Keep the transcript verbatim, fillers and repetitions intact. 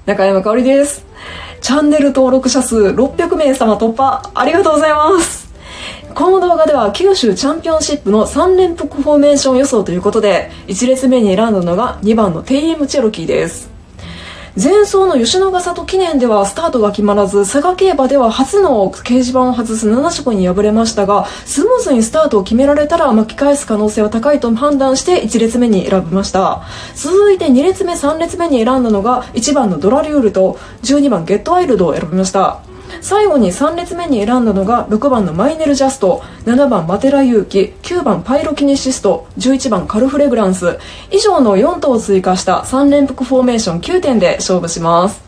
中山香織です。チャンネル登録者数ろっぴゃくめい様突破、ありがとうございます。この動画では九州チャンピオンシップのさん連複フォーメーション予想ということで、いち列目に選んだのがにばんの ティーエム チェロキーです。前走の吉野ヶ里記念ではスタートが決まらず、佐賀競馬では初の掲示板を外すなな色に敗れましたが、スムーズにスタートを決められたら巻き返す可能性は高いと判断していち列目に選びました。続いてに列目さん列目に選んだのがいちばんのドラリュールとじゅうにばんゲットワイルドを選びました。最後にさん列目に選んだのがろくばんのマイネルジャスト、ななばんマテラユウキ、きゅうばんパイロキネシスト、じゅういちばんカルフレグランス以上のよん頭を追加したさん連複フォーメーションきゅうてんで勝負します。